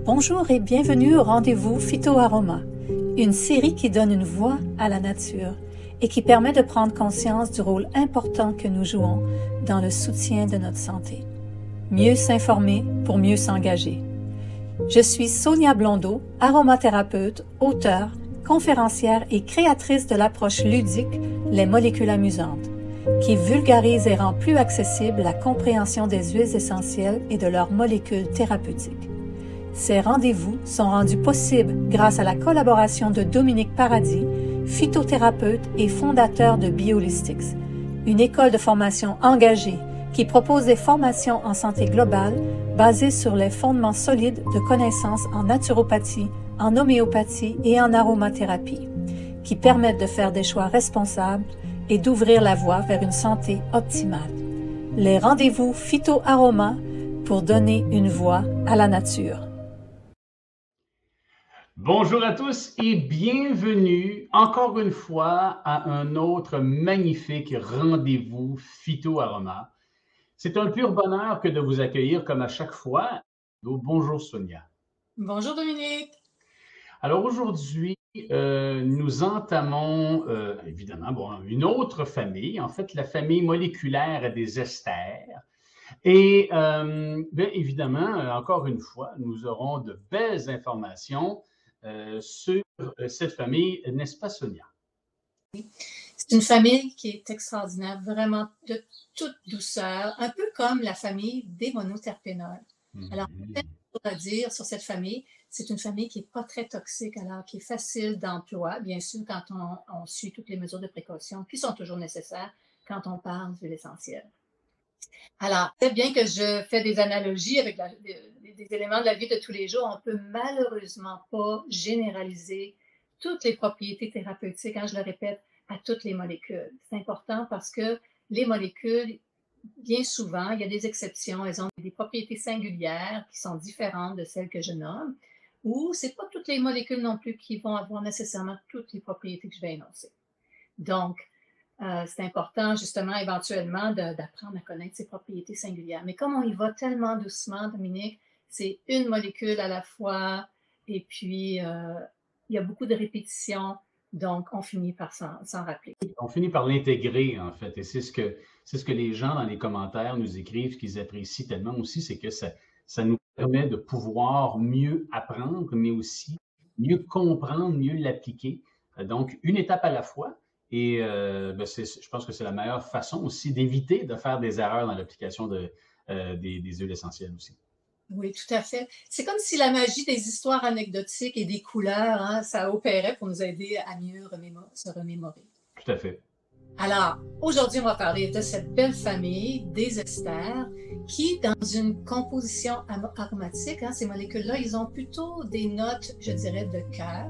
Bonjour et bienvenue au rendez-vous Phytoaroma, une série qui donne une voix à la nature et qui permet de prendre conscience du rôle important que nous jouons dans le soutien de notre santé. Mieux s'informer pour mieux s'engager. Je suis Sonia Blondeau, aromathérapeute, auteure, conférencière et créatrice de l'approche ludique Les molécules amusantes, qui vulgarise et rend plus accessible la compréhension des huiles essentielles et de leurs molécules thérapeutiques. Ces rendez-vous sont rendus possibles grâce à la collaboration de Dominique Paradis, phytothérapeute et fondateur de Biolistics, une école de formation engagée qui propose des formations en santé globale basées sur les fondements solides de connaissances en naturopathie, en homéopathie et en aromathérapie, qui permettent de faire des choix responsables et d'ouvrir la voie vers une santé optimale. Les rendez-vous Phyto-Aroma pour donner une voix à la nature. Bonjour à tous et bienvenue encore une fois à un autre magnifique rendez-vous Phyto-Aroma. C'est un pur bonheur que de vous accueillir comme à chaque fois. Bonjour Sonia. Bonjour Dominique. Alors aujourd'hui, nous entamons évidemment une autre famille, en fait la famille moléculaire des esters. Et bien évidemment, encore une fois, nous aurons de belles informations sur cette famille, n'est-ce pas Sonia? Oui, c'est une famille qui est extraordinaire, vraiment de toute douceur, un peu comme la famille des monoterpénols. Alors, peut-être à dire sur cette famille, c'est une famille qui n'est pas très toxique, alors qui est facile d'emploi, bien sûr, quand on suit toutes les mesures de précaution qui sont toujours nécessaires quand on parle d'huile essentielle. Alors, c'est bien que je fais des analogies avec des éléments de la vie de tous les jours. On ne peut malheureusement pas généraliser toutes les propriétés thérapeutiques, je le répète, à toutes les molécules. C'est important parce que les molécules, bien souvent, il y a des exceptions, elles ont des propriétés singulières qui sont différentes de celles que je nomme, ou ce n'est pas toutes les molécules non plus qui vont avoir nécessairement toutes les propriétés que je vais énoncer. Donc, c'est important justement éventuellement d'apprendre à connaître ses propriétés singulières. Mais comme on y va tellement doucement, Dominique, c'est une molécule à la fois et puis il y a beaucoup de répétitions, donc on finit par s'en rappeler. On finit par l'intégrer en fait et c'est ce que les gens dans les commentaires nous écrivent, ce qu'ils apprécient tellement aussi, c'est que ça nous permet de pouvoir mieux apprendre, mais aussi mieux comprendre, mieux l'appliquer. Donc, une étape à la fois. Et je pense que c'est la meilleure façon aussi d'éviter de faire des erreurs dans l'application des huiles essentielles aussi. Oui, tout à fait. C'est comme si la magie des histoires anecdotiques et des couleurs, ça opérait pour nous aider à mieux se remémorer. Tout à fait. Alors, aujourd'hui, on va parler de cette belle famille des esters qui, dans une composition aromatique, ces molécules-là, ils ont plutôt des notes, je dirais, de cœur,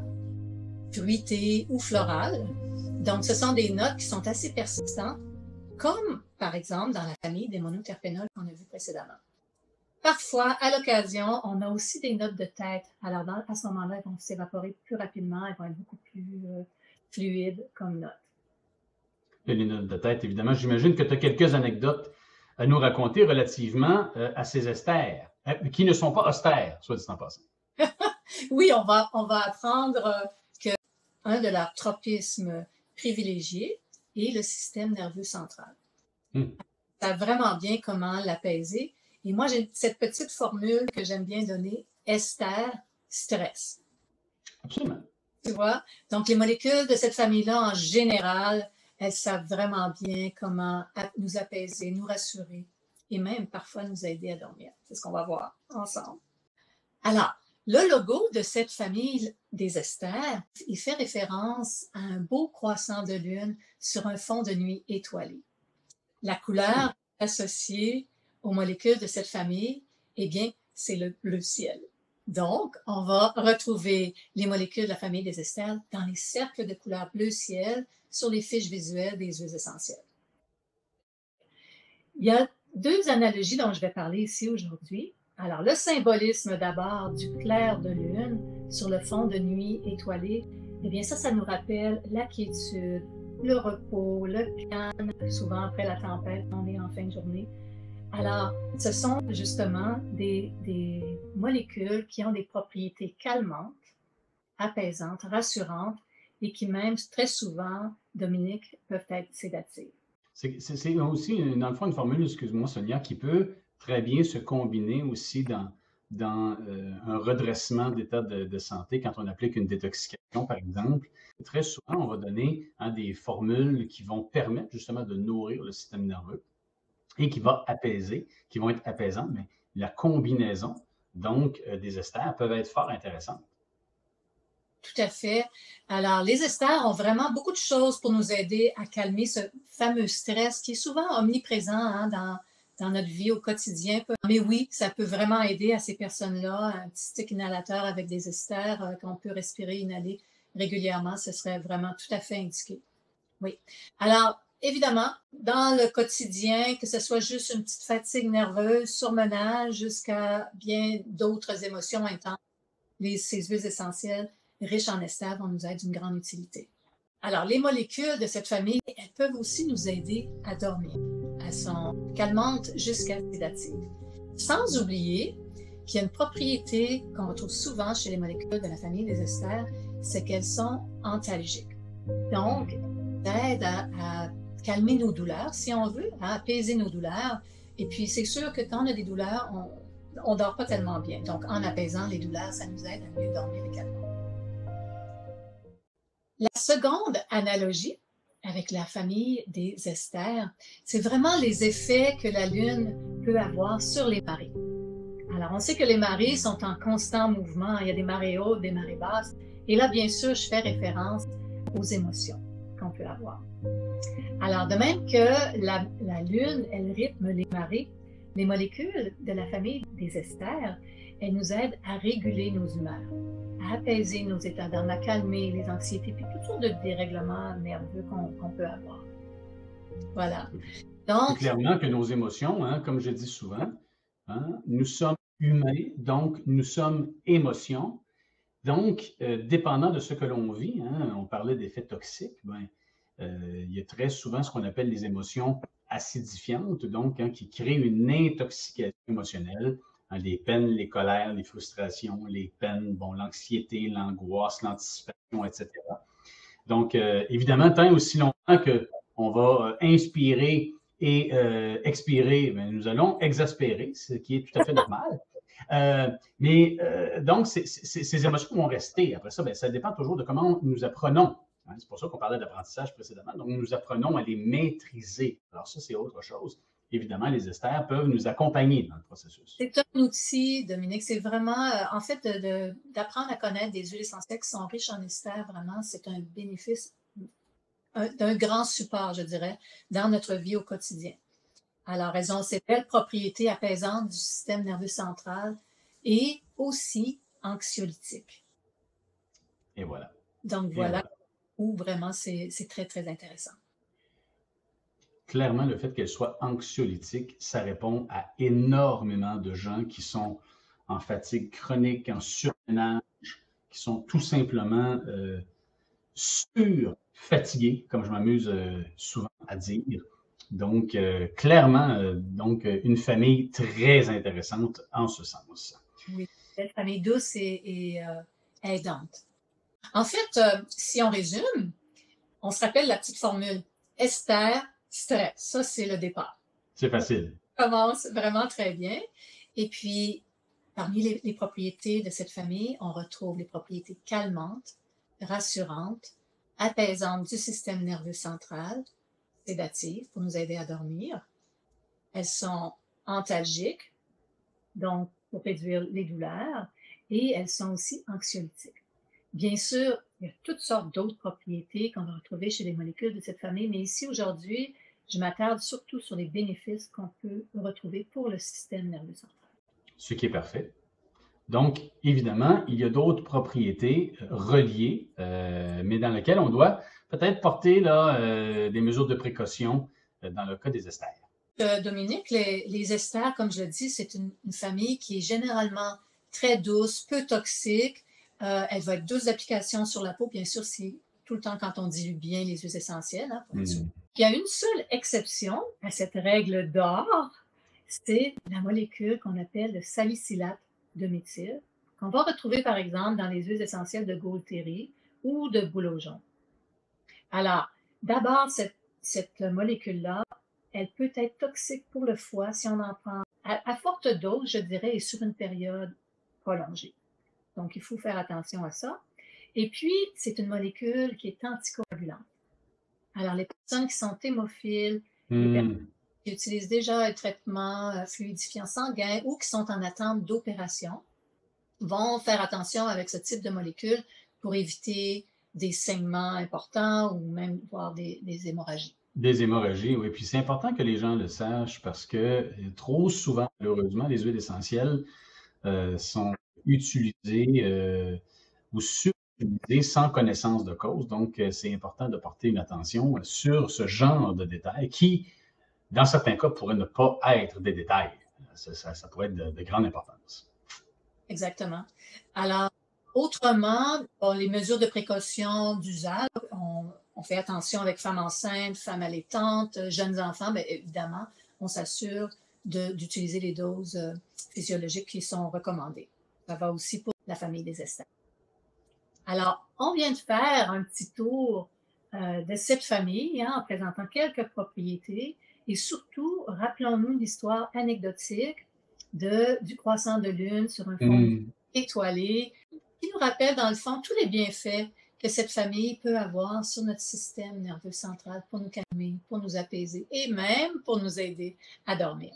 fruitées ou florales. Donc, ce sont des notes qui sont assez persistantes, comme, par exemple, dans la famille des monoterpénols qu'on a vu précédemment. Parfois, à l'occasion, on a aussi des notes de tête. Alors, à ce moment-là, elles vont s'évaporer plus rapidement, elles vont être beaucoup plus fluides comme notes. Les notes de tête, évidemment. J'imagine que tu as quelques anecdotes à nous raconter relativement à ces esters, qui ne sont pas austères, soit dit en passant. Oui, on va apprendre qu'un de leurs tropismes privilégiés est le système nerveux central. Ça va vraiment bien comment l'apaiser. Et moi, j'ai cette petite formule que j'aime bien donner, ester, stress. Absolument. Tu vois? Donc, les molécules de cette famille-là, en général, elles savent vraiment bien comment nous apaiser, nous rassurer et même parfois nous aider à dormir. C'est ce qu'on va voir ensemble. Alors, le logo de cette famille des esters, il fait référence à un beau croissant de lune sur un fond de nuit étoilé. La couleur associée aux molécules de cette famille, eh bien, c'est le bleu ciel. Donc, on va retrouver les molécules de la famille des esters dans les cercles de couleur bleu ciel sur les fiches visuelles des huiles essentielles. Il y a deux analogies dont je vais parler ici aujourd'hui. Alors, le symbolisme d'abord du clair de lune sur le fond de nuit étoilé, eh bien ça nous rappelle la quiétude, le repos, le calme, souvent après la tempête, on est en fin de journée. Alors, ce sont justement des molécules qui ont des propriétés calmantes, apaisantes, rassurantes et qui même très souvent, Dominique, peuvent être sédatives. C'est aussi, dans le fond, une formule, excuse-moi Sonia, qui peut très bien se combiner aussi dans un redressement d'état de santé quand on applique une détoxication, par exemple. Très souvent, on va donner des formules qui vont permettre justement de nourrir le système nerveux et qui vont être apaisantes, mais la combinaison, donc, des esters peuvent être fort intéressantes. Tout à fait. Alors, les esters ont vraiment beaucoup de choses pour nous aider à calmer ce fameux stress qui est souvent omniprésent hein, dans notre vie au quotidien. Mais oui, ça peut vraiment aider à ces personnes-là. Un petit stick inhalateur avec des esters qu'on peut respirer, inhaler régulièrement, ce serait vraiment tout à fait indiqué. Oui. Alors, évidemment, dans le quotidien, que ce soit juste une petite fatigue nerveuse, surmenage, jusqu'à bien d'autres émotions intenses, ces huiles essentielles riches en esters vont nous être d'une grande utilité. Alors, les molécules de cette famille, elles peuvent aussi nous aider à dormir. Elles sont calmantes jusqu'à sédatives. Sans oublier qu'il y a une propriété qu'on retrouve souvent chez les molécules de la famille des esters, c'est qu'elles sont antalgiques. Donc, elles aident à calmer nos douleurs, si on veut, à apaiser nos douleurs. Et puis, c'est sûr que quand on a des douleurs, on ne dort pas tellement bien. Donc, en apaisant les douleurs, ça nous aide à mieux dormir également. La seconde analogie avec la famille des esters, c'est vraiment les effets que la Lune peut avoir sur les marées. Alors, on sait que les marées sont en constant mouvement. Il y a des marées hautes, des marées basses. Et là, bien sûr, je fais référence aux émotions qu'on peut avoir. Alors, de même que la Lune, elle rythme les marées, les molécules de la famille des esters, elles nous aident à réguler nos humeurs, à apaiser nos états d'âme, à calmer les anxiétés, puis toutes sortes de dérèglements nerveux qu'on peut avoir. Voilà. Donc, c'est clairement que nos émotions, comme je dis souvent, nous sommes humains, donc nous sommes émotions. Donc, dépendant de ce que l'on vit, on parlait d'effets toxiques, il y a très souvent ce qu'on appelle les émotions acidifiantes, donc qui créent une intoxication émotionnelle, les peines, les colères, les frustrations, les peines, l'anxiété, l'angoisse, l'anticipation, etc. Donc, évidemment, tant aussi longtemps qu'on va inspirer et expirer, nous allons exaspérer, ce qui est tout à fait normal. Donc, ces émotions vont rester. Après ça, ça dépend toujours de comment nous apprenons. C'est pour ça qu'on parlait d'apprentissage précédemment. Donc, nous apprenons à les maîtriser. Alors ça, c'est autre chose. Évidemment, les esters peuvent nous accompagner dans le processus. C'est un outil, Dominique. C'est vraiment, en fait, d'apprendre à connaître des huiles essentielles qui sont riches en esters, vraiment, c'est un bénéfice, d'un grand support, je dirais, dans notre vie au quotidien. Alors, elles ont ces belles propriétés apaisantes du système nerveux central et aussi anxiolytiques. Et voilà. Donc, voilà où vraiment c'est très, très intéressant. Clairement, le fait qu'elle soit anxiolytique, ça répond à énormément de gens qui sont en fatigue chronique, en surmenage, qui sont tout simplement sur-fatigués, comme je m'amuse souvent à dire. Donc, clairement, une famille très intéressante en ce sens. Oui, une famille douce et aidante. En fait, si on résume, on se rappelle la petite formule Esther, stress. Ça, c'est le départ. C'est facile. Ça commence vraiment très bien. Et puis, parmi les propriétés de cette famille, on retrouve les propriétés calmantes, rassurantes, apaisantes du système nerveux central, sédatives pour nous aider à dormir. Elles sont antalgiques, donc pour réduire les douleurs, et elles sont aussi anxiolytiques. Bien sûr, il y a toutes sortes d'autres propriétés qu'on va retrouver chez les molécules de cette famille, mais ici, aujourd'hui, je m'attarde surtout sur les bénéfices qu'on peut retrouver pour le système nerveux central. Ce qui est parfait. Donc, évidemment, il y a d'autres propriétés reliées, mais dans lesquelles on doit peut-être porter des mesures de précaution dans le cas des esters. Dominique, les esters, comme je le dis, c'est une famille qui est généralement très douce, peu toxique. Elle va être douce d'application sur la peau, bien sûr, c'est tout le temps quand on dilue bien les huiles essentielles. Il y a une seule exception à cette règle d'or, c'est la molécule qu'on appelle le salicylate de méthyle, qu'on va retrouver par exemple dans les huiles essentielles de Gaultérie ou de bouleau jaune. Alors, d'abord, cette molécule-là, elle peut être toxique pour le foie si on en prend à forte dose, je dirais, et sur une période prolongée. Donc, il faut faire attention à ça. Et puis, c'est une molécule qui est anticoagulante. Alors, les personnes qui sont hémophiles, les personnes qui utilisent déjà un traitement fluidifiant sanguin ou qui sont en attente d'opération vont faire attention avec ce type de molécule pour éviter des saignements importants ou même voir des hémorragies. Des hémorragies, oui. Puis c'est important que les gens le sachent parce que trop souvent, malheureusement, les huiles essentielles sont utilisées ou surutilisées sans connaissance de cause. Donc, c'est important de porter une attention sur ce genre de détails qui, dans certains cas, pourraient ne pas être des détails. Ça pourrait être de grande importance. Exactement. Alors, autrement, les mesures de précaution d'usage, on fait attention avec femmes enceintes, femmes allaitantes, jeunes enfants, bien évidemment, on s'assure d'utiliser les doses physiologiques qui sont recommandées. Ça va aussi pour la famille des esters. Alors, on vient de faire un petit tour de cette famille en présentant quelques propriétés et surtout, rappelons-nous l'histoire anecdotique du croissant de lune sur un fond étoilé qui nous rappelle dans le fond tous les bienfaits que cette famille peut avoir sur notre système nerveux central pour nous calmer, pour nous apaiser et même pour nous aider à dormir.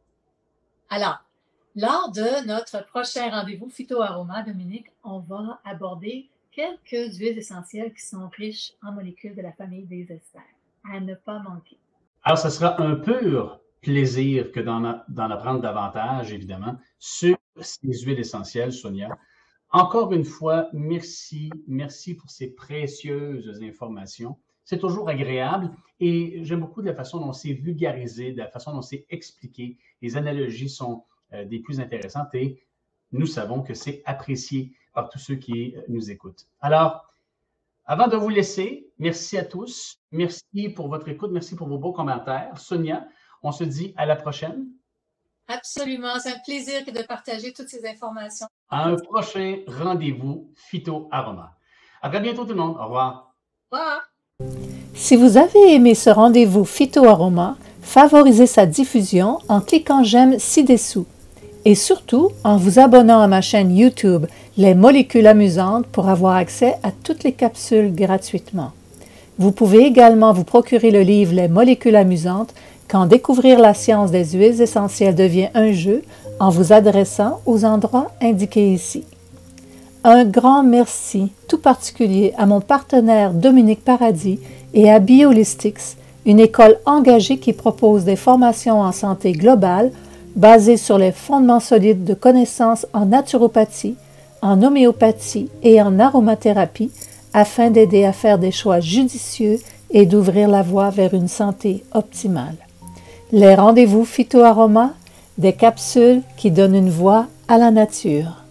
Alors, lors de notre prochain rendez-vous Phyto-Aroma, Dominique, on va aborder quelques huiles essentielles qui sont riches en molécules de la famille des esters, à ne pas manquer. Alors, ce sera un pur plaisir que d'en apprendre davantage, évidemment, sur ces huiles essentielles, Sonia. Encore une fois, merci pour ces précieuses informations. C'est toujours agréable et j'aime beaucoup de la façon dont c'est vulgarisé, de la façon dont c'est expliqué. Les analogies sont des plus intéressantes et nous savons que c'est apprécié par tous ceux qui nous écoutent. Alors, avant de vous laisser, merci à tous. Merci pour votre écoute. Merci pour vos beaux commentaires. Sonia, on se dit à la prochaine. Absolument. C'est un plaisir de partager toutes ces informations. À un prochain rendez-vous Phyto-Aroma. À très bientôt tout le monde. Au revoir. Au revoir. Si vous avez aimé ce rendez-vous Phyto-Aroma, favorisez sa diffusion en cliquant j'aime ci-dessous. Et surtout, en vous abonnant à ma chaîne YouTube Les Molécules Amusantes pour avoir accès à toutes les capsules gratuitement. Vous pouvez également vous procurer le livre Les Molécules Amusantes quand découvrir la science des huiles essentielles devient un jeu en vous adressant aux endroits indiqués ici. Un grand merci tout particulier à mon partenaire Dominique Paradis et à Biolistics, une école engagée qui propose des formations en santé globale basées sur les fondements solides de connaissances en naturopathie, en homéopathie et en aromathérapie afin d'aider à faire des choix judicieux et d'ouvrir la voie vers une santé optimale. Les rendez-vous Phyto-Aroma, des capsules qui donnent une voix à la nature.